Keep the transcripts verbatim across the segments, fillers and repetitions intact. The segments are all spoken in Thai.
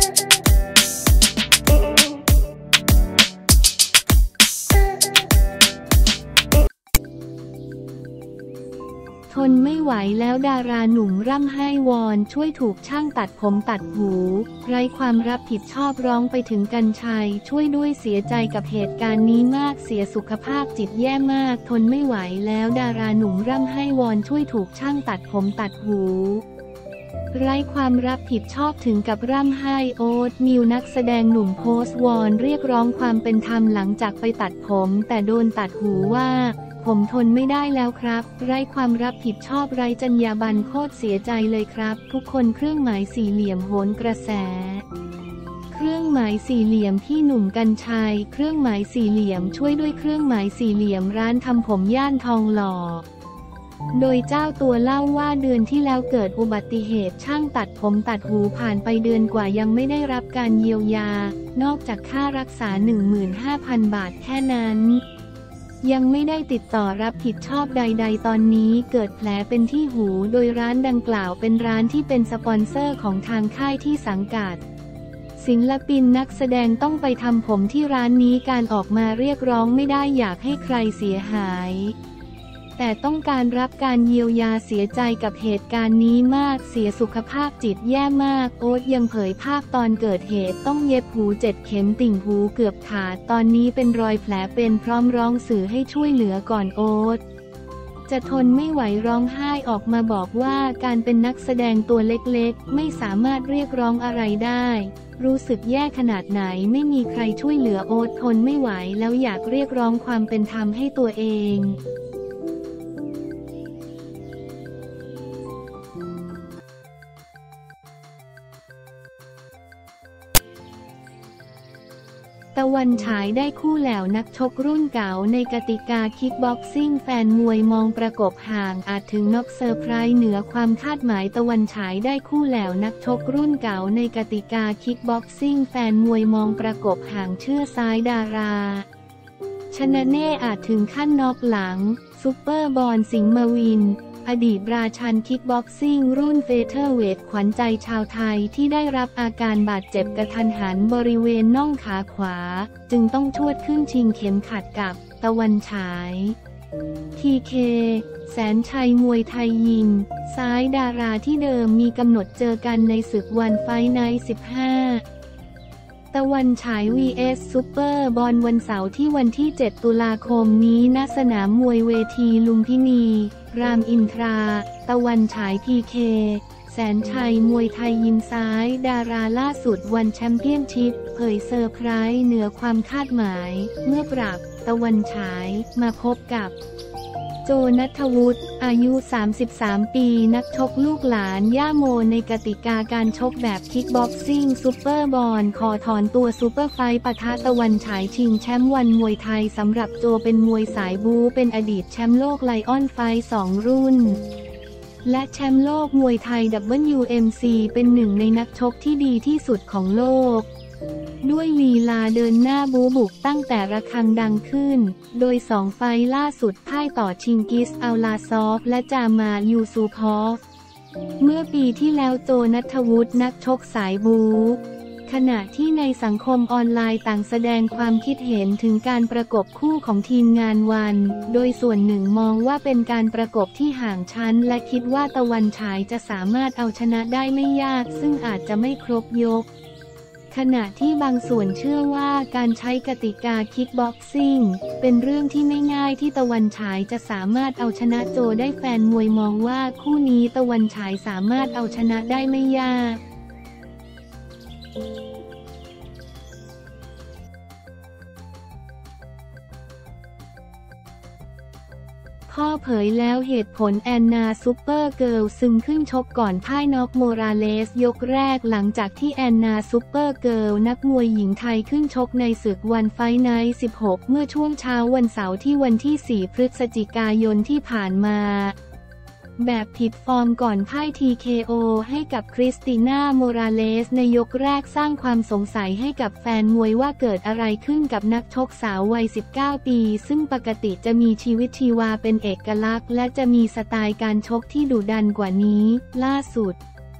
ทนไม่ไหวแล้วดาราหนุ่มร่ำไห้วอนช่วยถูกช่างตัดผมตัดหูไร้ความรับผิดชอบร้องไปถึงกรรชัยช่วยด้วยเสียใจกับเหตุการณ์นี้มากเสียสุขภาพจิตแย่มากทนไม่ไหวแล้วดาราหนุ่มร่ำไห้วอนช่วยถูกช่างตัดผมตัดหูไร้ความรับผิดชอบถึงกับร่ำไห้โอ๊ตมิวนักแสดงหนุ่มโพสต์วอนเรียกร้องความเป็นธรรมหลังจากไปตัดผมแต่โดนตัดหูว่าผมทนไม่ได้แล้วครับไร้ความรับผิดชอบไร้จรรยาบรรณโคตรเสียใจเลยครับทุกคนเครื่องหมายสี่เหลี่ยมโหนกระแสเครื่องหมายสี่เหลี่ยมพี่หนุ่มกรรชัยเครื่องหมายสี่เหลี่ยมช่วยด้วยเครื่องหมายสี่เหลี่ยมร้านทำผมย่านทองหล่อโดยเจ้าตัวเล่าว่าเดือนที่แล้วเกิดอุบัติเหตุช่างตัดผมตัดหูผ่านไปเดือนกว่ายังไม่ได้รับการเยียวยานอกจากค่ารักษา หนึ่งหมื่นห้าพัน บาทแค่นั้นยังไม่ได้ติดต่อรับผิดชอบใดๆตอนนี้เกิดแผลเป็นที่หูโดยร้านดังกล่าวเป็นร้านที่เป็นสปอนเซอร์ของทางค่ายที่สังกัดศิลปินนักแสดงต้องไปทำผมที่ร้านนี้การออกมาเรียกร้องไม่ได้อยากให้ใครเสียหายแต่ต้องการรับการเยียวยาเสียใจกับเหตุการณ์นี้มากเสียสุขภาพจิตแย่มากโอ๊ตยังเผยภาพตอนเกิดเหตุต้องเย็บหูเจ็ดเข็มติ่งหูเกือบขาดตอนนี้เป็นรอยแผลเป็นพร้อมร้องสื่อให้ช่วยเหลือก่อนโอ๊ตจะทนไม่ไหวร้องไห้ออกมาบอกว่าการเป็นนักแสดงตัวเล็กๆไม่สามารถเรียกร้องอะไรได้รู้สึกแย่ขนาดไหนไม่มีใครช่วยเหลือโอ๊ตทนไม่ไหวแล้วอยากเรียกร้องความเป็นธรรมให้ตัวเองตะวันฉายได้คู่แหลวนักชกรุ่นเก่าในกติกาคิกบ็อกซิ่งแฟนมวยมองประกบห่างอาจถึงน็อกเซอร์ไพรส์เหนือความคาดหมายตะวันฉายได้คู่แหลวนักชกรุ่นเก่าในกติกาคิกบ็อกซิ่งแฟนมวยมองประกบห่างเชื่อซ้ายดาราชนะเน่อาจถึงขั้นน็อกหลังซุปเปอร์บอลสิงห์มาวินอดีตราชันคิกบ็อกซิ่งรุ่นเฟเธอร์เวทขวัญใจชาวไทยที่ได้รับอาการบาดเจ็บกระทันหันบริเวณน่องขาขวาจึงต้องชวดขึ้นชิงเข็มขัดกับตะวันฉายทีเคแสนชัยมวยไทยยิมซ้ายดาราที่เดิมมีกำหนดเจอกันในศึกวันไฟท์ไนท์สิบห้าตะวันฉาย วี เอส ซุปเปอร์บอลวันเสาร์ที่วันที่เจ็ดตุลาคมนี้ณสนามมวยเวทีลุมพินีรามอินทราตะวันฉายพีเคแสนชัยมวยไทยยิมซ้ายดาราล่าสุดวันแชมเปี้ยนชิพเผยเซอร์ไพรส์เหนือความคาดหมายเมื่อปรับตะวันฉายมาพบกับโจณัฐวุฒิอายุสามสิบสามปีนักชกลูกหลานย่าโมในกติกาการชกแบบคิกบ็อกซิ่งซุปเปอร์บอลขอถอนตัวซุปเปอร์ไฟท์ปะทะตะวันฉายชิงแชมป์วันมวยไทยสำหรับโจเป็นมวยสายบู๊เป็นอดีตแชมป์โลกไลออนไฟท์สองรุ่นและแชมป์โลกมวยไทย ดับเบิลยู เอ็ม ซี เป็นหนึ่งในนักชกที่ดีที่สุดของโลกด้วยลีลาเดินหน้าบูบุกตั้งแต่ระฆังดังขึ้นโดยสองไฟล์ล่าสุดพ่ายต่อชิงกิสอัลลาซอฟและจามายูซูพอฟเมื่อปีที่แล้วโจณัฐวุฒินักชกสายบูขณะที่ในสังคมออนไลน์ต่างแสดงความคิดเห็นถึงการประกบคู่ของทีมงานวันโดยส่วนหนึ่งมองว่าเป็นการประกบที่ห่างชั้นและคิดว่าตะวันฉายจะสามารถเอาชนะได้ไม่ยากซึ่งอาจจะไม่ครบยกขณะที่บางส่วนเชื่อว่าการใช้กติกาคิกบ็อกซิ่งเป็นเรื่องที่ไม่ง่ายที่ตะวันฉายจะสามารถเอาชนะโจได้แฟนมวยมองว่าคู่นี้ตะวันฉายสามารถเอาชนะได้ไม่ยากข้อเผยแล้วเหตุผลแอนนาซุปเปอร์เกิร์ลซึมขึ้นชกก่อนพ่ายน็อกโมราเลสยกแรกหลังจากที่แอนนาซุปเปอร์เกิร์ลนักมวยหญิงไทยขึ้นชกในศึกวันไฟท์ไนท์สิบหกเมื่อช่วงเช้าวันเสาร์ที่วันที่สี่พฤศจิกายนที่ผ่านมาแบบผิดฟอร์มก่อนพ่าย ที เค โอ ให้กับคริสติน่าโมราเลสในยกแรกสร้างความสงสัยให้กับแฟนมวยว่าเกิดอะไรขึ้นกับนักชกสาววัยสิบเก้าปีซึ่งปกติจะมีชีวิตชีวาเป็นเอกลักษณ์และจะมีสไตล์การชกที่ดุดันกว่านี้ล่าสุด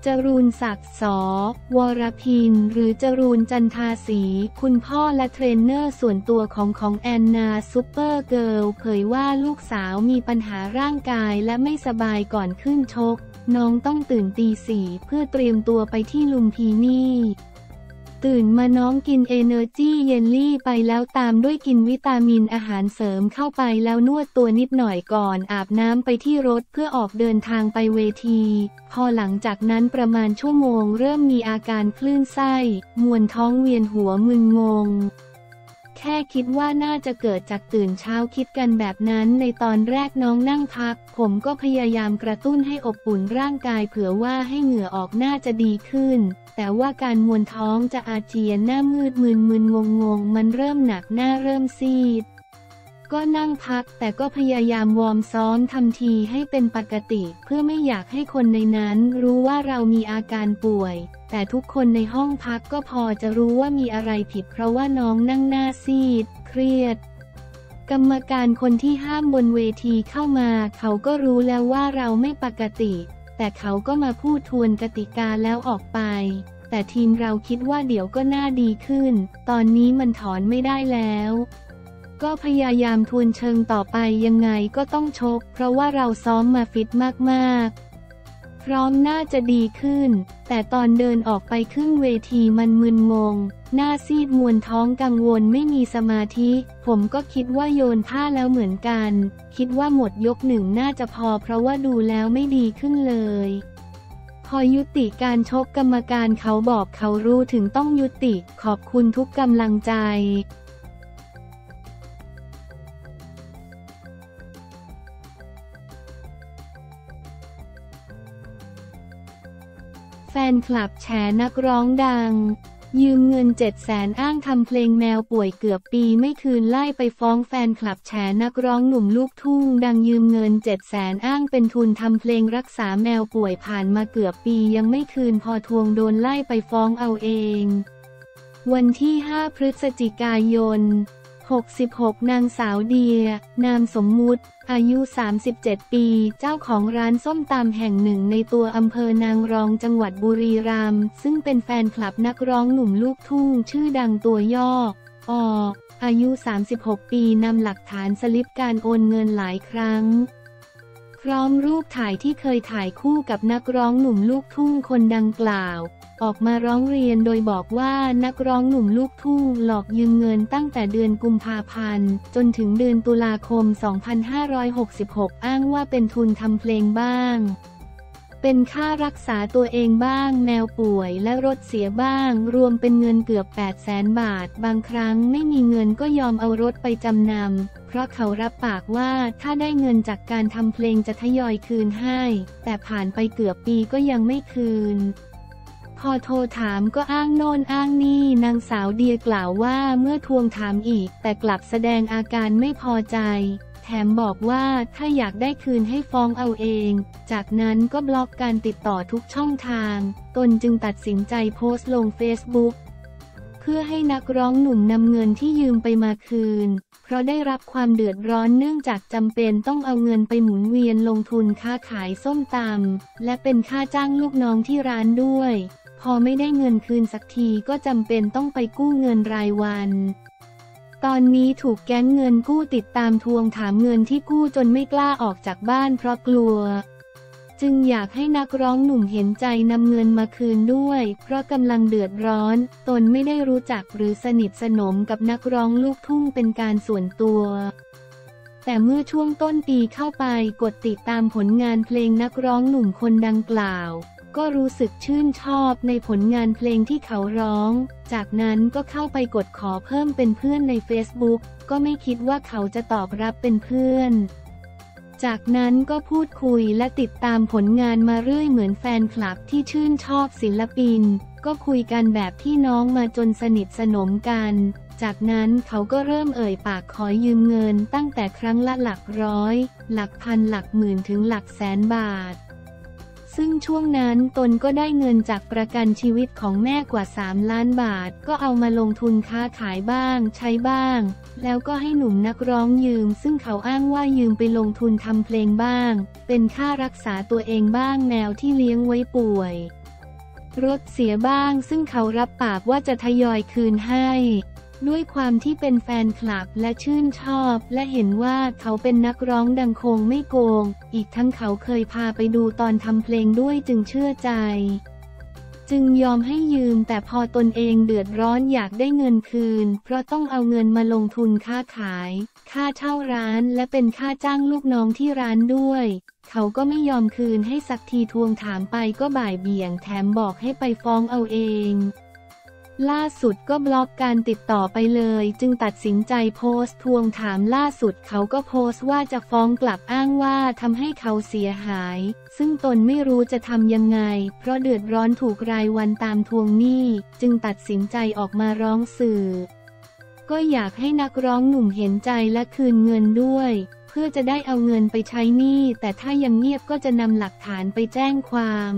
จรูญศักดิ์ ส.วรพิน หรือจรูญจันทาศรีคุณพ่อและเทรนเนอร์ส่วนตัวของของแอนนาซุปเปอร์เกิร์ลเผยว่าลูกสาวมีปัญหาร่างกายและไม่สบายก่อนขึ้นชกน้องต้องตื่นตีสี่เพื่อเตรียมตัวไปที่ลุมพินีตื่นมาน้องกินเอเนอร์จี้เยลลี่ไปแล้วตามด้วยกินวิตามินอาหารเสริมเข้าไปแล้วนวดตัวนิดหน่อยก่อนอาบน้ำไปที่รถเพื่อออกเดินทางไปเวทีพอหลังจากนั้นประมาณชั่วโมงเริ่มมีอาการคลื่นไส้มวนท้องเวียนหัวมึนงงแค่คิดว่าน่าจะเกิดจากตื่นเช้าคิดกันแบบนั้นในตอนแรกน้องนั่งพักผมก็พยายามกระตุ้นให้อบอุ่นร่างกายเผื่อว่าให้เหงื่อออกน่าจะดีขึ้นแต่ว่าการมวนท้องจะอาเจียนหน้ามืดมึนมึนงงงมันเริ่มหนักหน้าเริ่มซีดก็นั่งพักแต่ก็พยายามวอร์มซ้อมทำทีให้เป็นปกติเพื่อไม่อยากให้คนในนั้นรู้ว่าเรามีอาการป่วยแต่ทุกคนในห้องพักก็พอจะรู้ว่ามีอะไรผิดเพราะว่าน้องนั่งหน้าซีดเครียดกรรมการคนที่ห้ามบนเวทีเข้ามาเขาก็รู้แล้วว่าเราไม่ปกติแต่เขาก็มาพูดทวนกติกาแล้วออกไปแต่ทีมเราคิดว่าเดี๋ยวก็น่าดีขึ้นตอนนี้มันถอนไม่ได้แล้วก็พยายามทวนเชิงต่อไปยังไงก็ต้องชกเพราะว่าเราซ้อมมาฟิตมากๆพร้อมน่าจะดีขึ้นแต่ตอนเดินออกไปขึ้นเวทีมันมึนงงหน้าซีดมวนท้องกังวลไม่มีสมาธิผมก็คิดว่าโยนผ้าแล้วเหมือนกันคิดว่าหมดยกหนึ่งน่าจะพอเพราะว่าดูแล้วไม่ดีขึ้นเลยพอยุติการชกกรรมการเขาบอกเขารู้ถึงต้องยุติขอบคุณทุกกำลังใจแฟนคลับแฉนักร้องดังยืมเงินเจ็ดแสนอ้างทำเพลงแมวป่วยเกือบปีไม่คืนไล่ไปฟ้องแฟนคลับแฉนักร้องหนุ่มลูกทุ่งดังยืมเงินเจ็ดแสนอ้างเป็นทุนทำเพลงรักษาแมวป่วยผ่านมาเกือบปียังไม่คืนพอทวงโดนไล่ไปฟ้องเอาเองวันที่ห้าพฤศจิกายนหกสิบหกนางสาวเดียนามสมมุติอายุสามสิบเจ็ดปีเจ้าของร้านส้มตำแห่งหนึ่งในตัวอำเภอนางรองจังหวัดบุรีรัมย์ซึ่งเป็นแฟนคลับนักร้องหนุ่มลูกทุ่งชื่อดังตัวย่อออายุสามสิบหกปีนำหลักฐานสลิปการโอนเงินหลายครั้งพร้อมรูปถ่ายที่เคยถ่ายคู่กับนักร้องหนุ่มลูกทุ่งคนดังกล่าวออกมาร้องเรียนโดยบอกว่านักร้องหนุ่มลูกทุ่งหลอกยืมเงินตั้งแต่เดือนกุมภาพันธ์จนถึงเดือนตุลาคมสองพันห้าร้อยหกสิบหกอ้างว่าเป็นทุนทำเพลงบ้างเป็นค่ารักษาตัวเองบ้างแมวป่วยและรถเสียบ้างรวมเป็นเงินเกือบแปดแสนบาทบางครั้งไม่มีเงินก็ยอมเอารถไปจำนำเพราะเขารับปากว่าถ้าได้เงินจากการทำเพลงจะทยอยคืนให้แต่ผ่านไปเกือบปีก็ยังไม่คืนพอโทรถามก็อ้างโน่นอ้างนี่นางสาวเดียกล่าวว่าเมื่อทวงถามอีกแต่กลับแสดงอาการไม่พอใจแถมบอกว่าถ้าอยากได้คืนให้ฟ้องเอาเองจากนั้นก็บล็อกการติดต่อทุกช่องทางตนจึงตัดสินใจโพสต์ลงเฟซบุ๊กเพื่อให้นักร้องหนุ่มนำเงินที่ยืมไปมาคืนเพราะได้รับความเดือดร้อนเนื่องจากจำเป็นต้องเอาเงินไปหมุนเวียนลงทุนค้าขายส้มตำและเป็นค่าจ้างลูกน้องที่ร้านด้วยพอไม่ได้เงินคืนสักทีก็จำเป็นต้องไปกู้เงินรายวันตอนนี้ถูกแก๊งเงินกู้ติดตามทวงถามเงินที่กู้จนไม่กล้าออกจากบ้านเพราะกลัวจึงอยากให้นักร้องหนุ่มเห็นใจนำเงินมาคืนด้วยเพราะกำลังเดือดร้อนตนไม่ได้รู้จักหรือสนิทสนมกับนักร้องลูกทุ่งเป็นการส่วนตัวแต่เมื่อช่วงต้นปีเข้าไปกดติดตามผลงานเพลงนักร้องหนุ่มคนดังกล่าวก็รู้สึกชื่นชอบในผลงานเพลงที่เขาร้องจากนั้นก็เข้าไปกดขอเพิ่มเป็นเพื่อนใน เฟซบุ๊ก ก็ไม่คิดว่าเขาจะตอบรับเป็นเพื่อนจากนั้นก็พูดคุยและติดตามผลงานมาเรื่อยเหมือนแฟนคลับที่ชื่นชอบศิลปินก็คุยกันแบบพี่น้องมาจนสนิทสนมกันจากนั้นเขาก็เริ่มเอ่ยปากขอยืมเงินตั้งแต่ครั้งละหลักร้อยหลักพันหลักหมื่นถึงหลักแสนบาทซึ่งช่วงนั้นตนก็ได้เงินจากประกันชีวิตของแม่กว่าสามล้านบาทก็เอามาลงทุนค้าขายบ้างใช้บ้างแล้วก็ให้หนุ่มนักร้องยืมซึ่งเขาอ้างว่ายืมไปลงทุนทำเพลงบ้างเป็นค่ารักษาตัวเองบ้างแมวที่เลี้ยงไว้ป่วยรถเสียบ้างซึ่งเขารับปากว่าจะทยอยคืนให้ด้วยความที่เป็นแฟนคลับและชื่นชอบและเห็นว่าเขาเป็นนักร้องดังคงไม่โกงอีกทั้งเขาเคยพาไปดูตอนทำเพลงด้วยจึงเชื่อใจจึงยอมให้ยืมแต่พอตนเองเดือดร้อนอยากได้เงินคืนเพราะต้องเอาเงินมาลงทุนค้าขายค่าเช่าร้านและเป็นค่าจ้างลูกน้องที่ร้านด้วยเขาก็ไม่ยอมคืนให้สักทีทวงถามไปก็บ่ายเบี่ยงแถมบอกให้ไปฟ้องเอาเองล่าสุดก็บล็อกการติดต่อไปเลยจึงตัดสินใจโพสต์ทวงถามล่าสุดเขาก็โพสต์ว่าจะฟ้องกลับอ้างว่าทำให้เขาเสียหายซึ่งตนไม่รู้จะทำยังไงเพราะเดือดร้อนถูกรายวันตามทวงหนี้จึงตัดสินใจออกมาร้องสื่อก็อยากให้นักร้องหนุ่มเห็นใจและคืนเงินด้วยเพื่อจะได้เอาเงินไปใช้หนี้แต่ถ้ายังเงียบก็จะนำหลักฐานไปแจ้งความ